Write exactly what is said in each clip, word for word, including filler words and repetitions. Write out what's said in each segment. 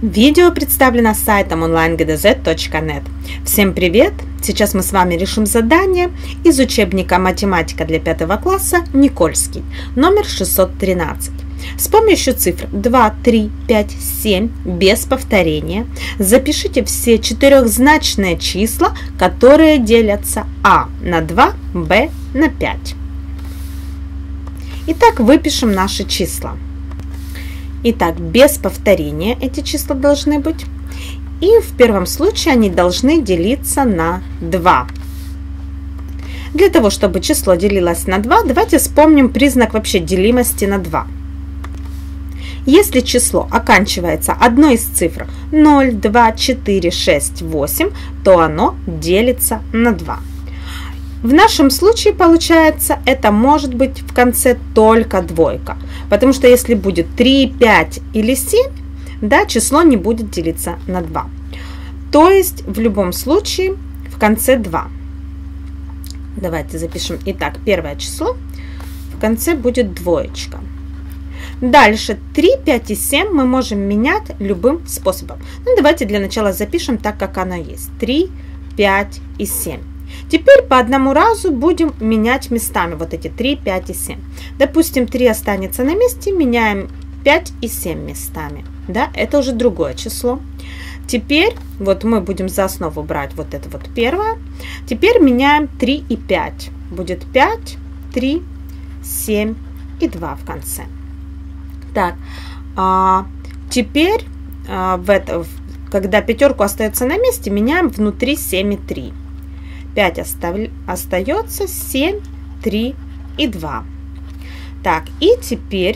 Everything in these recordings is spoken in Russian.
Видео представлено сайтом онлайн джи ди зет точка нет. Всем привет! Сейчас мы с вами решим задание из учебника «Математика для пятого класса» Никольский, номер шестьсот тринадцать. С помощью цифр два, три, пять, семь без повторения запишите все четырехзначные числа, которые делятся а на два, б на пять. Итак, выпишем наши числа. Итак, без повторения эти числа должны быть. И в первом случае они должны делиться на два. Для того, чтобы число делилось на два, давайте вспомним признак вообще делимости на два. Если число оканчивается одной из цифр ноль, два, четыре, шесть, восемь, то оно делится на два. В нашем случае, получается, это может быть в конце только двойка. Потому что если будет три, пять или семь, да, число не будет делиться на два. То есть в любом случае в конце два. Давайте запишем. Итак, первое число. В конце будет двоечка. Дальше три, пять и семь мы можем менять любым способом. Ну, давайте для начала запишем так, как оно есть. три, пять и семь. Теперь по одному разу будем менять местами вот эти три, пять и семь. Допустим, три останется на месте, меняем пять и семь местами. Да, это уже другое число. Теперь вот мы будем за основу брать вот это вот первое. Теперь меняем три и пять. Будет пять, три, семь и два в конце. Так, а теперь, а, в это, когда пятерку остается на месте, меняем внутри семь и три. пять остав... остается, семь, три и два. Так, и теперь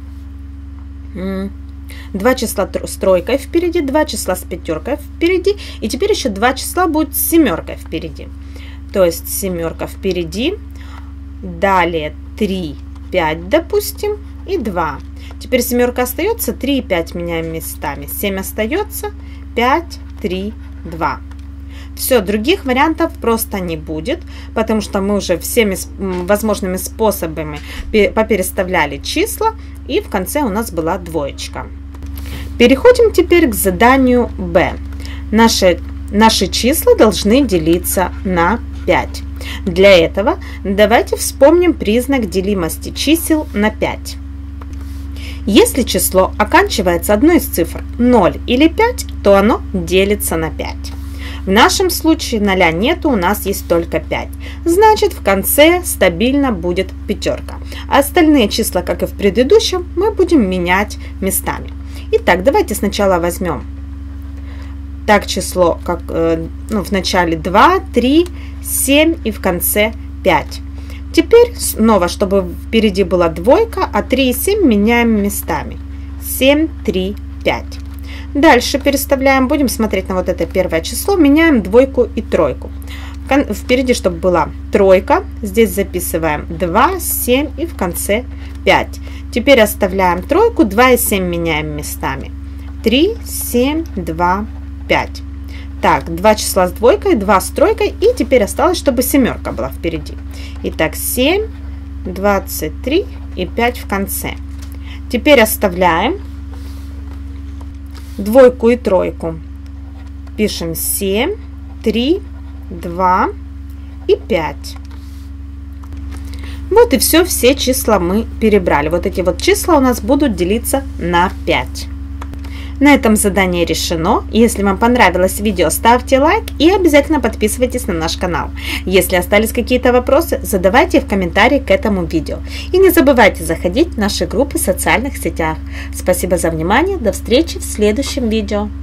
два числа с тройкой впереди, два числа с пятеркой впереди, и теперь еще два числа будет с семеркой впереди. То есть семерка впереди, далее три, пять, допустим, и два. Теперь семерка остается, три и пять меняем местами, семь остается, пять, три, два. Все, других вариантов просто не будет, потому что мы уже всеми возможными способами попереставляли числа, и в конце у нас была двоечка. Переходим теперь к заданию Б. Наши, наши числа должны делиться на пять. Для этого давайте вспомним признак делимости чисел на пять. Если число оканчивается одной из цифр ноль или пять, то оно делится на пять. В нашем случае ноля нету, у нас есть только пять. Значит, в конце стабильно будет пятерка. А остальные числа, как и в предыдущем, мы будем менять местами. Итак, давайте сначала возьмем так число, как э, ну, в начале два, три, семь и в конце пять. Теперь снова, чтобы впереди была двойка, а три и семь меняем местами. семь, три, пять. Дальше переставляем, будем смотреть на вот это первое число, меняем двойку и тройку. Впереди, чтобы была тройка, здесь записываем два, семь и в конце пять. Теперь оставляем тройку, два и семь меняем местами. три, семь, два, пять. Так, два числа с двойкой, два с тройкой, и теперь осталось, чтобы семерка была впереди. Итак, семь, двадцать три и пять в конце. Теперь оставляем двойку и тройку. Пишем семь, три, два и пять. Вот и все, все числа мы перебрали. Вот эти вот числа у нас будут делиться на пять. На этом задание решено. Если вам понравилось видео, ставьте лайк и обязательно подписывайтесь на наш канал. Если остались какие-то вопросы, задавайте в комментарии к этому видео. И не забывайте заходить в наши группы в социальных сетях. Спасибо за внимание. До встречи в следующем видео.